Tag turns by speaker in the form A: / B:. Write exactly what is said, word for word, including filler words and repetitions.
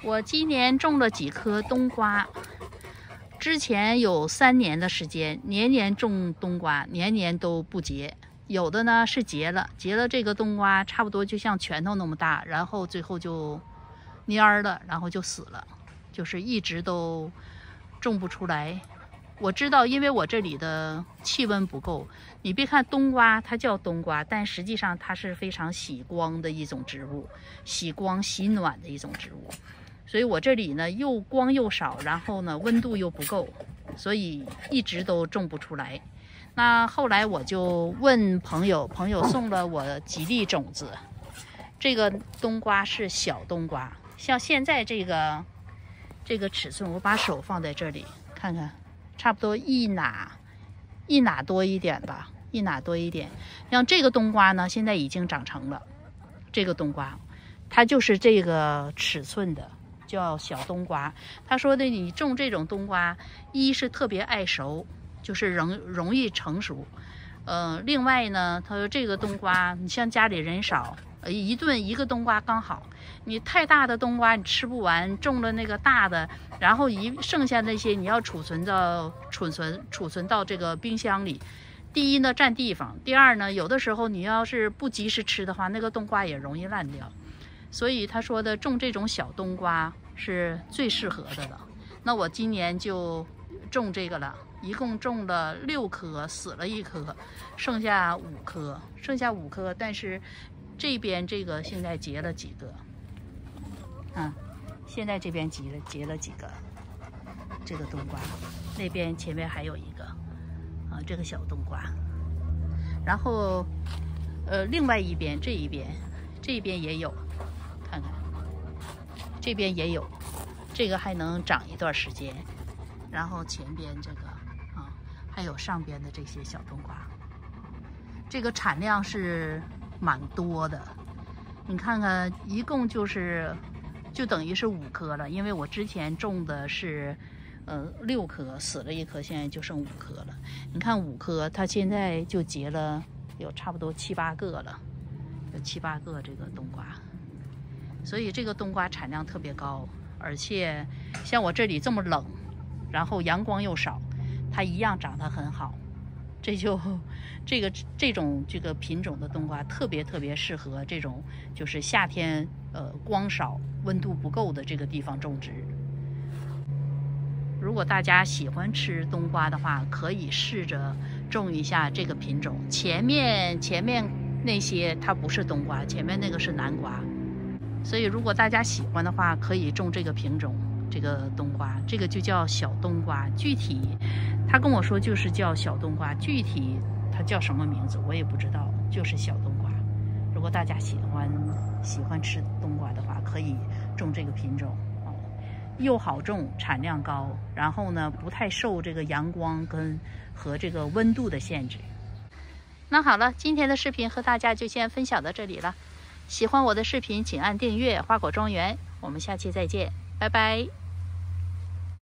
A: 我今年种了几颗冬瓜，之前有三年的时间，年年种冬瓜，年年都不结。有的呢是结了，结了这个冬瓜差不多就像拳头那么大，然后最后就蔫儿了，然后就死了，就是一直都种不出来。我知道，因为我这里的气温不够。你别看冬瓜它叫冬瓜，但实际上它是非常喜光的一种植物，喜光喜暖的一种植物。所以我这里呢又光又少，然后呢温度又不够，所以一直都种不出来。那后来我就问朋友，朋友送了我几粒种子。这个冬瓜是小冬瓜，像现在这个这个尺寸，我把手放在这里看看，差不多一拿一拿多一点吧，一拿多一点。像这个冬瓜呢，现在已经长成了。这个冬瓜，它就是这个尺寸的，叫小冬瓜。他说的，你种这种冬瓜，一是特别爱熟，就是容容易成熟。呃，另外呢，他说这个冬瓜，你像家里人少，一顿一个冬瓜刚好。你太大的冬瓜你吃不完，种了那个大的，然后一剩下那些你要储存到储存储存到这个冰箱里。第一呢占地方，第二呢有的时候你要是不及时吃的话，那个冬瓜也容易烂掉。所以他说的种这种小冬瓜是最适合的了。那我今年就种这个了，一共种了六颗，死了一颗，剩下五颗，剩下五颗。但是这边这个现在结了几个。嗯，现在这边结了结了几个这个冬瓜，那边前面还有一个啊，这个小冬瓜。然后呃，另外一边这一边这边也有，看看这边也有，这个还能长一段时间。然后前边这个啊，还有上边的这些小冬瓜，这个产量是蛮多的。你看看，一共就是就等于是五颗了，因为我之前种的是呃六颗，死了一颗，现在就剩五颗了。你看五颗，它现在就结了有差不多七八个了，有七八个这个冬瓜。所以这个冬瓜产量特别高，而且像我这里这么冷，然后阳光又少，它一样长得很好。这就这个这种这个品种的冬瓜特别特别适合这种就是夏天呃光少温度不够的这个地方种植。如果大家喜欢吃冬瓜的话，可以试着种一下这个品种。前面前面那些它不是冬瓜，前面那个是南瓜。所以如果大家喜欢的话，可以种这个品种，这个冬瓜，这个就叫小冬瓜。具体他跟我说就是叫小冬瓜，具体它叫什么名字我也不知道，就是小冬瓜。如果大家喜欢喜欢吃冬瓜的话，可以种这个品种，又好种，产量高，然后呢不太受这个阳光跟和这个温度的限制。那好了，今天的视频和大家就先分享到这里了。喜欢我的视频请按订阅花果庄园，我们下期再见，拜拜。